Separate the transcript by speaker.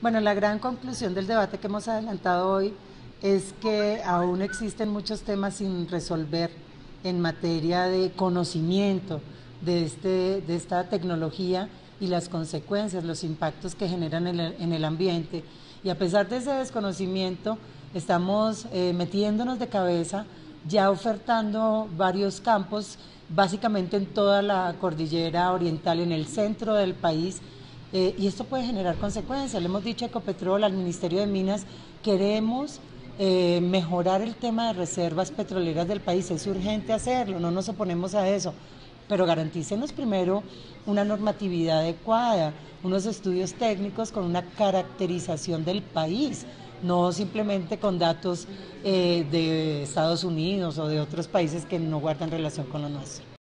Speaker 1: Bueno, la gran conclusión del debate que hemos adelantado hoy es que aún existen muchos temas sin resolver en materia de conocimiento de esta tecnología y las consecuencias, los impactos que generan en el ambiente. Y a pesar de ese desconocimiento, estamos metiéndonos de cabeza, ya ofertando varios campos, básicamente en toda la cordillera oriental, en el centro del país, y esto puede generar consecuencias. Le hemos dicho a Ecopetrol, al Ministerio de Minas, queremos mejorar el tema de reservas petroleras del país, es urgente hacerlo, no nos oponemos a eso, pero garantícenos primero una normatividad adecuada, unos estudios técnicos con una caracterización del país, no simplemente con datos de Estados Unidos o de otros países que no guardan relación con lo nuestro.